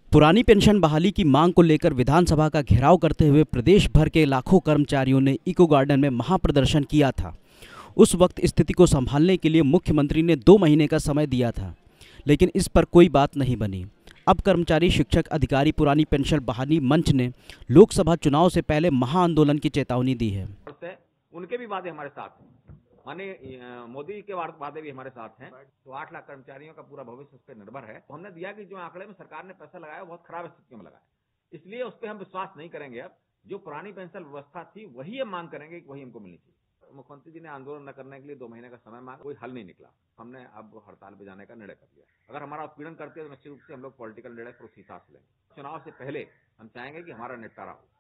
पुरानी पेंशन बहाली की मांग को लेकर विधानसभा का घेराव करते हुए प्रदेश भर के लाखों कर्मचारियों ने इको गार्डन में महाप्रदर्शन किया था। उस वक्त स्थिति को संभालने के लिए मुख्यमंत्री ने 2 महीने का समय दिया था, लेकिन इस पर कोई बात नहीं बनी। अब कर्मचारी शिक्षक अधिकारी पुरानी पेंशन बहाली मंच ने लोकसभा चुनाव से पहले महाआंदोलन की चेतावनी दी है। उनके भी वादे हमारे साथ हैं, माननीय मोदी के वादे भी हमारे साथ हैं। तो 8 लाख कर्मचारियों का पूरा भविष्य उस पर निर्भर है। तो हमने दिया कि जो आंकड़े में सरकार ने पैसा लगाया बहुत खराब स्थिति में लगाया, इसलिए उस पर हम विश्वास नहीं करेंगे। अब जो पुरानी पेंशन व्यवस्था थी वही हम मांग करेंगे कि वही हमको मिलनी चाहिए। मुख्यमंत्री जी ने आंदोलन न करने के लिए 2 महीने का समय मांगा, कोई हल नहीं निकला। हमने अब हड़ताल पे जाने का निर्णय कर लिया। अगर हमारा उत्पीड़न करते हैं तो निश्चित रूप से हम लोग पॉलिटिकल निर्णय उसी हिसाब से लेंगे। चुनाव से पहले हम चाहेंगे कि हमारा निपटारा हो।